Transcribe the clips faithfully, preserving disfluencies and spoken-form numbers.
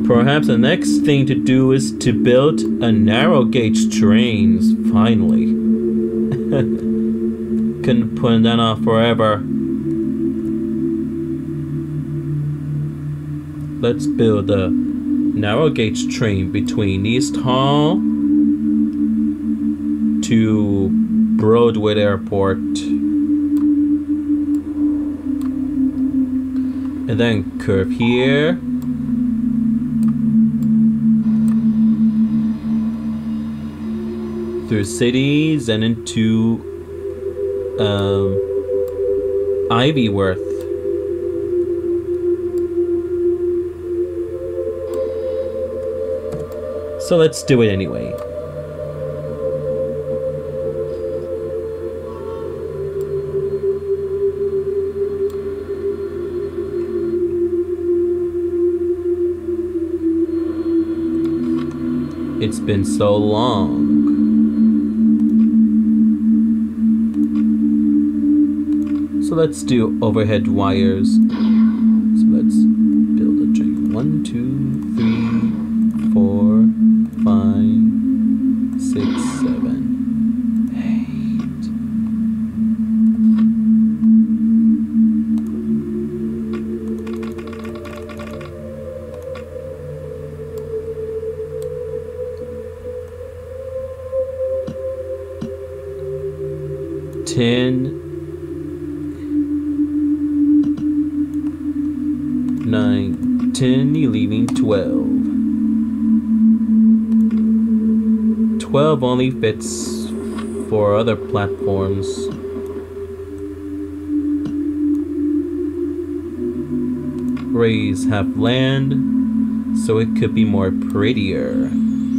Perhaps the next thing to do is to build a narrow gauge trains, finally. Couldn't put that off forever. Let's build a narrow gauge train between Easthall to Broadwood Airport. And then curve here. Through cities and into um, Ivyworth. So let's do it anyway. It's been so long. So let's do overhead wires. So let's build a train. One, two, three, four, five, six, seven, eight. Ten. Nine, ten, you're leaving twelve. twelve only fits for other platforms. Rays have land, so it could be more prettier.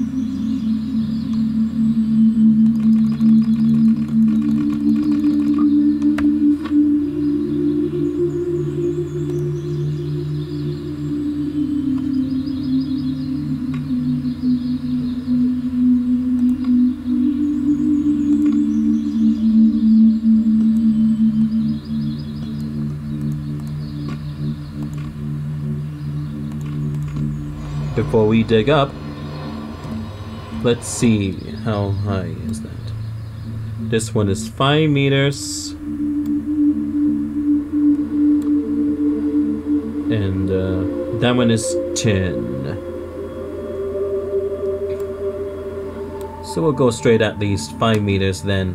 Before we dig up, let's see how high is that. This one is five meters, and uh, that one is ten. So we'll go straight at least five meters then.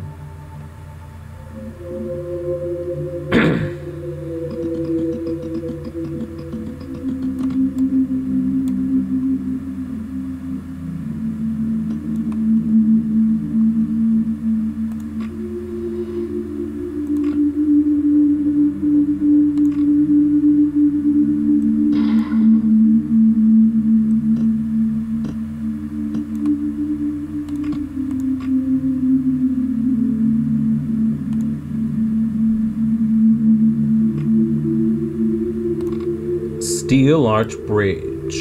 Steel Arch Bridge.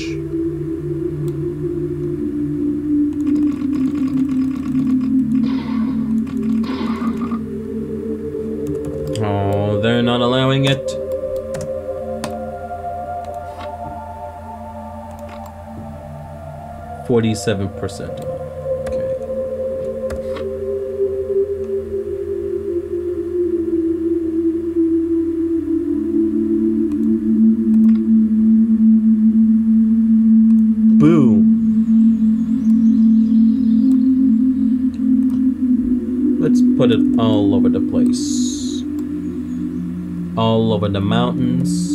Oh, they're not allowing it. Forty-seven percent off. Put it all over the place. All over the mountains.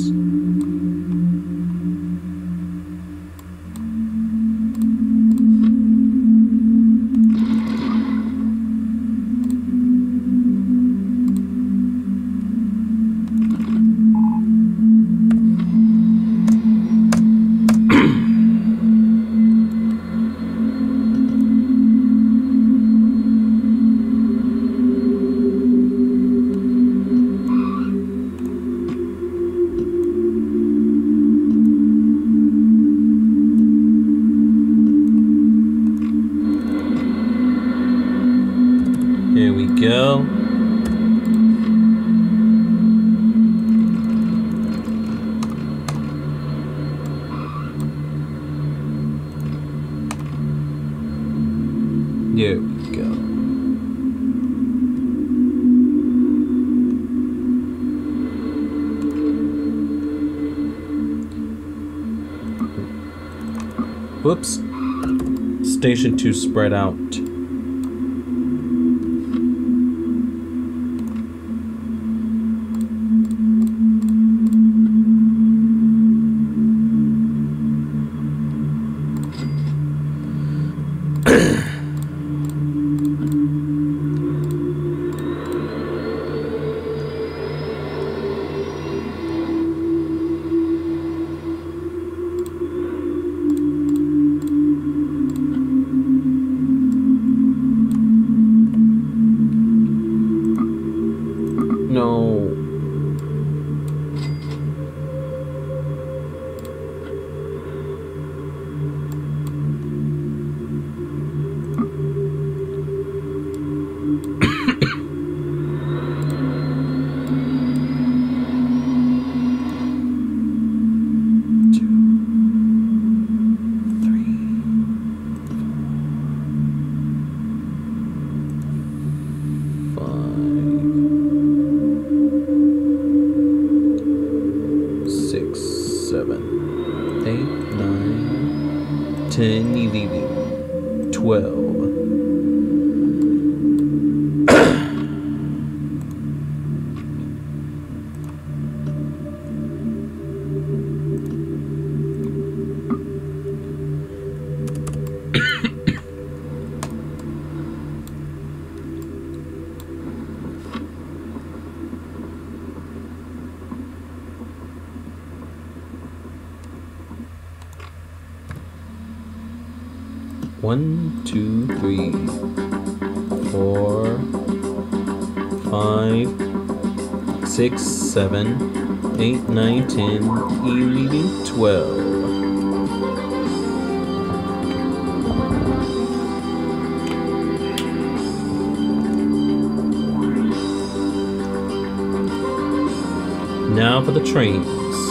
There we go. Whoops. Station two spread out. One, two, three, four, five, six, seven, eight, nine, ten, eleven, twelve. Now for the trains.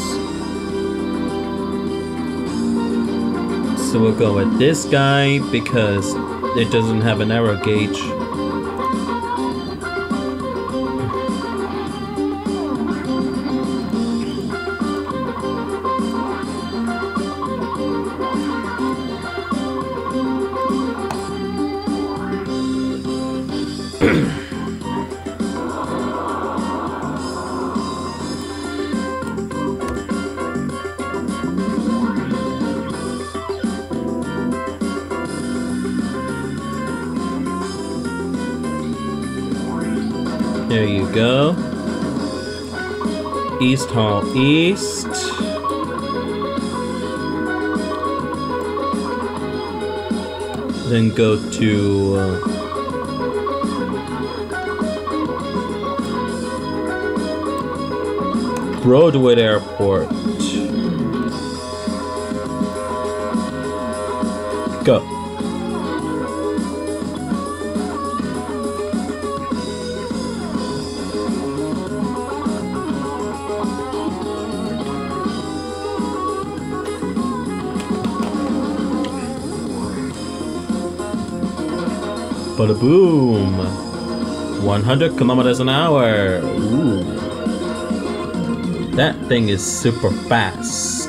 So we'll go with this guy because it doesn't have an arrow gauge. There you go. Easthall East. Then go to uh, Broadwood Airport. Go. Bada boom! one hundred kilometers an hour! Ooh. That thing is super fast.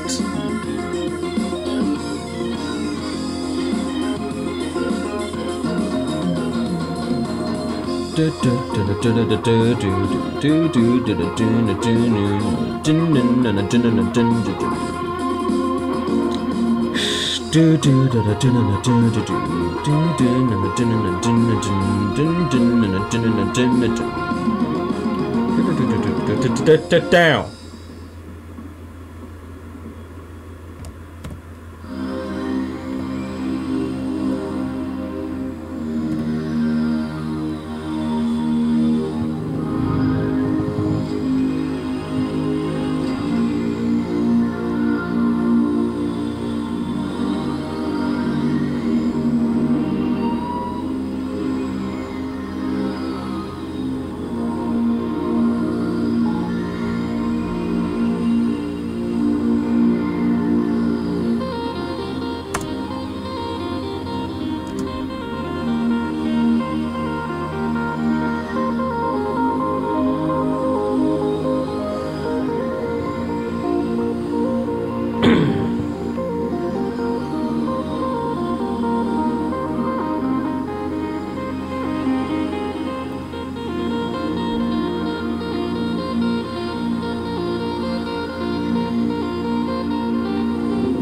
Do do do do do do do do do do down.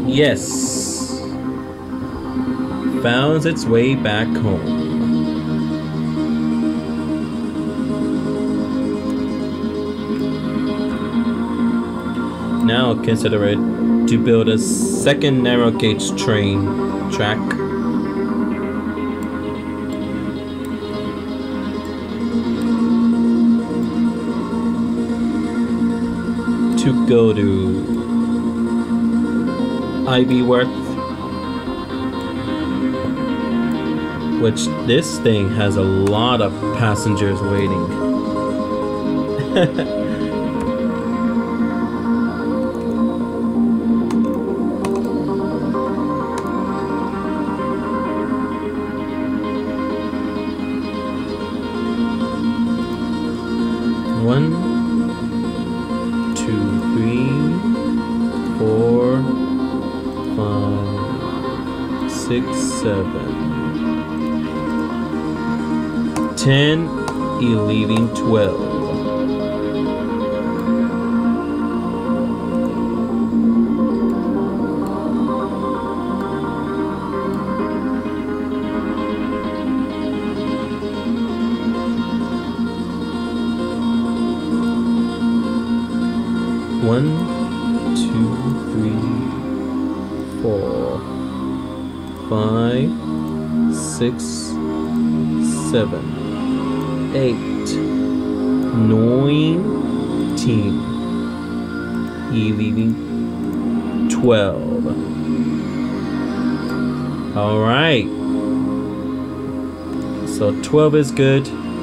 Yes. Found its way back home. Now consider it to build a second narrow gauge train track. To go to Ivyworth, which this thing has a lot of passengers waiting. One, two, three, four, five, six, seven, ten, eleven, twelve. One, two, three, four, five, six, seven, eight, nine, ten, eleven, twelve. All right. So twelve is good.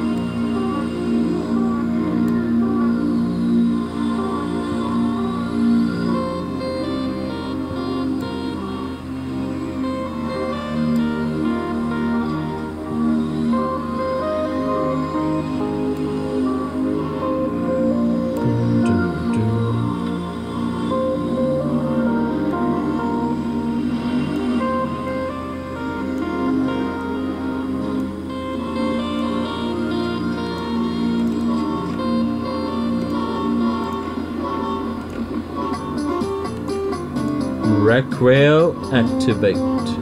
Rec rail activate.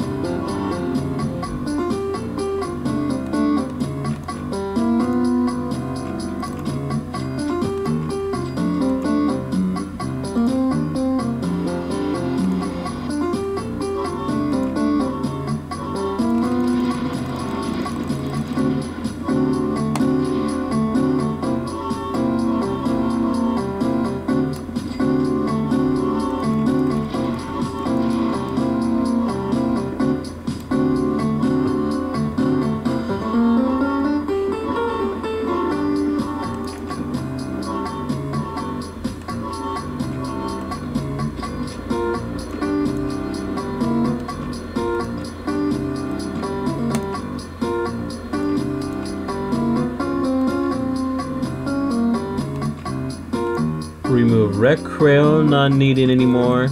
Remove rec rail, not needed anymore.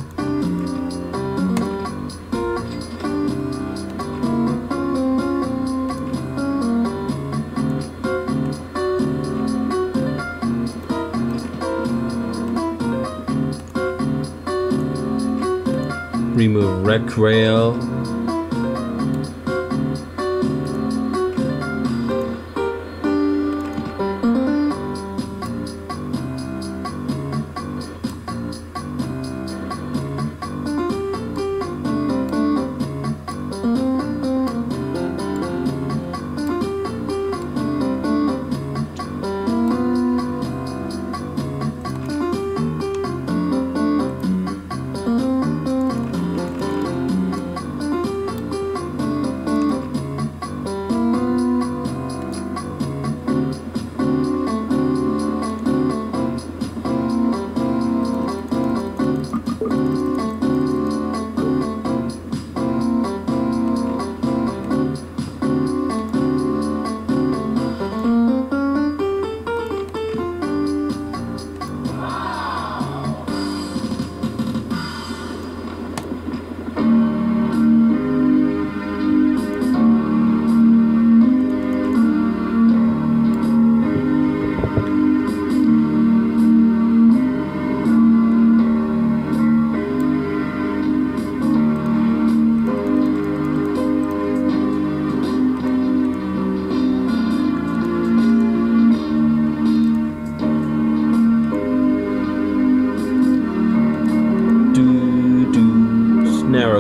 Remove rec rail.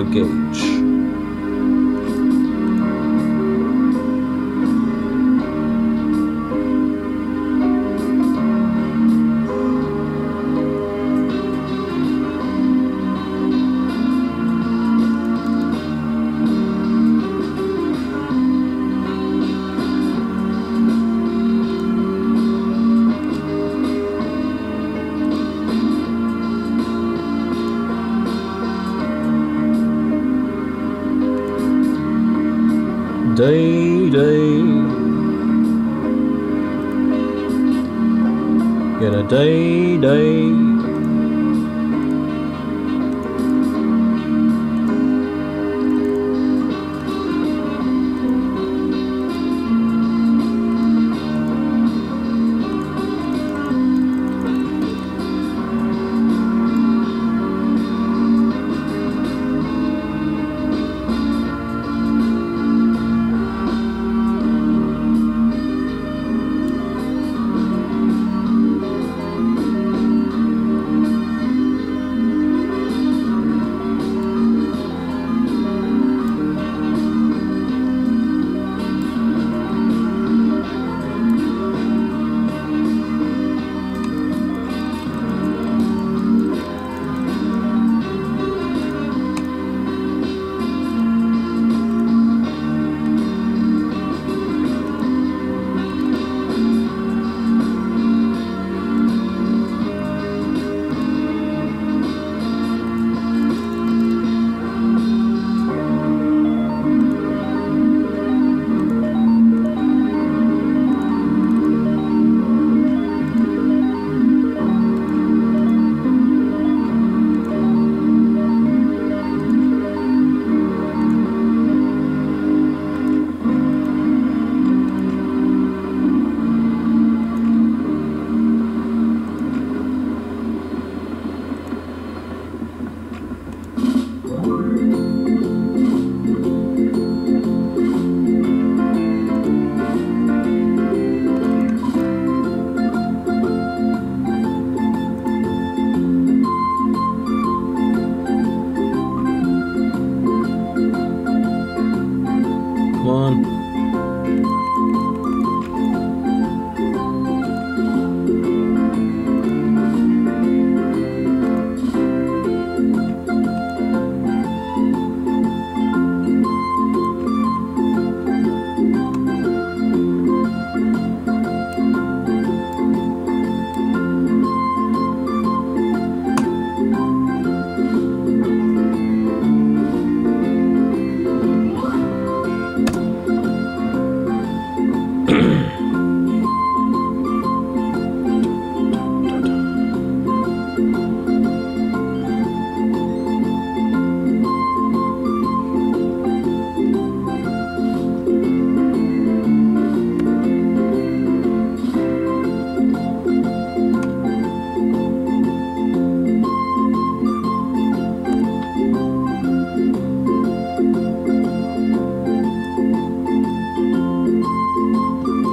our gauge. Day, day, get a day, day.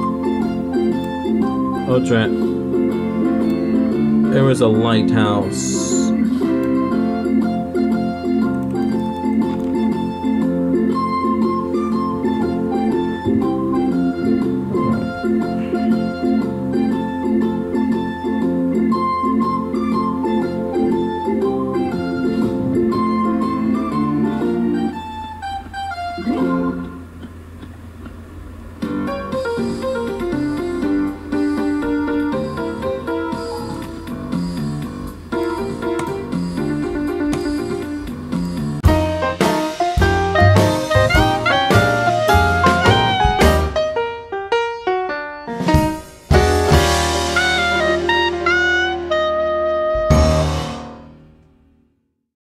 Oh, Trent. There was a lighthouse